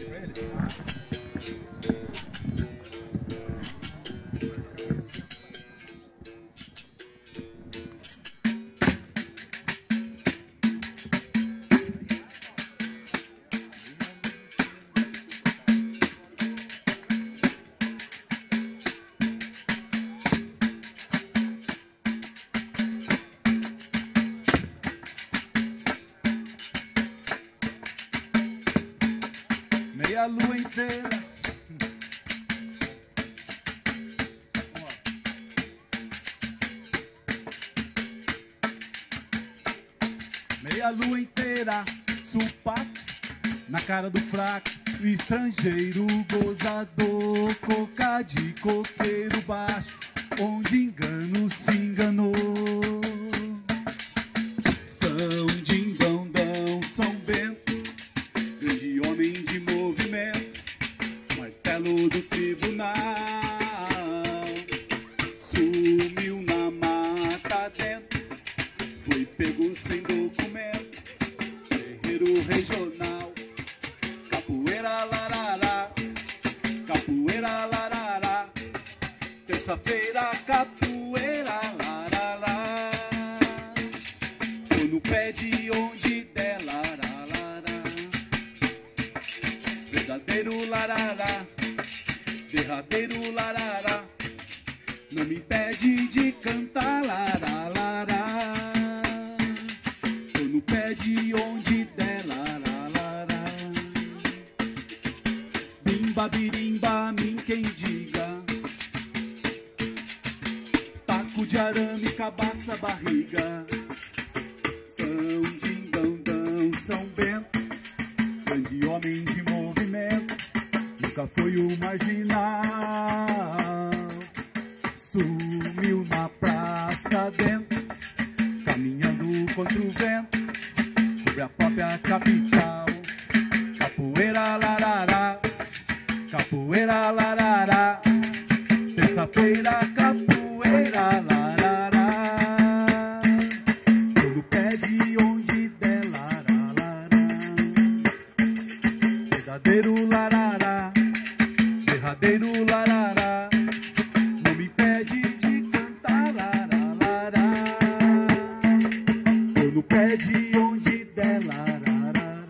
Meia lua inteira. Meia lua inteira, supaco na cara do fraco, estrangeiro gozador, coca de coqueiro baixo, onde engano se enganou. São Dingandão, São Bento, grande homem de movimento, martelo do tribunal, sumiu na mata dentro, foi pego sem documento, terreiro regional, capoeira larará, capoeira larará, terça-feira capoeira larará, tô no pé de onde der larará, verdadeiro larará, derradeiro larará, não me impede de cantar larará, tô no pé de onde der larará, bimba birimba, mim quem diga, taco de arame, cabaça, barriga, São Dingandão, São Bento, grande homem de movimento, nunca foi o marginal, sumiu na praça dentro, caminhando contra o vento, sobre a própria capital, capoeira larará, capoeira larará, terça-feira capoeira larará, tô no pé de onde der larará, verdadeiro larará, derradeiro larará, não me impede de cantar larará, tô no pé de onde der larará,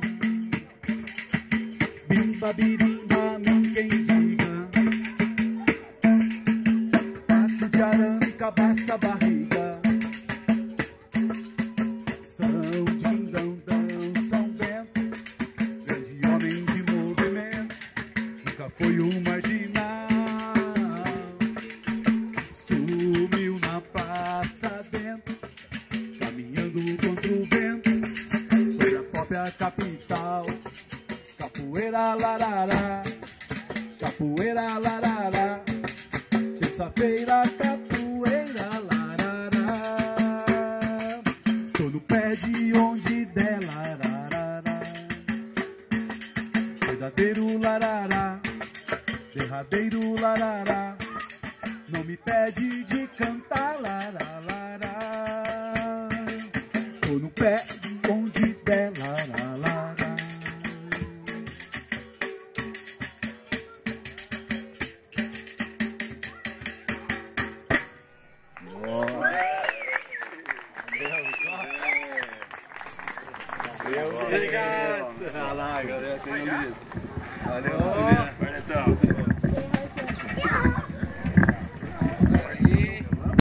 bimba birimba, mim quem diga, taco de arame, cabaça, barriga, São Dingandão, São Bento, grande homem de movimento, nunca foi um marginal, sumiu na praça dentro, caminhando contra o vento, sobre a própria capital, capoeira larará, capoeira larará, terça-feira capoeira larará, tô no pé de onde der larará, verdadeiro larará, derradeiro larará, não me pede de cantar larará, tô no pé de onde der larará. Obrigado. Vai lá, agradece aí, Luiz. Valeu,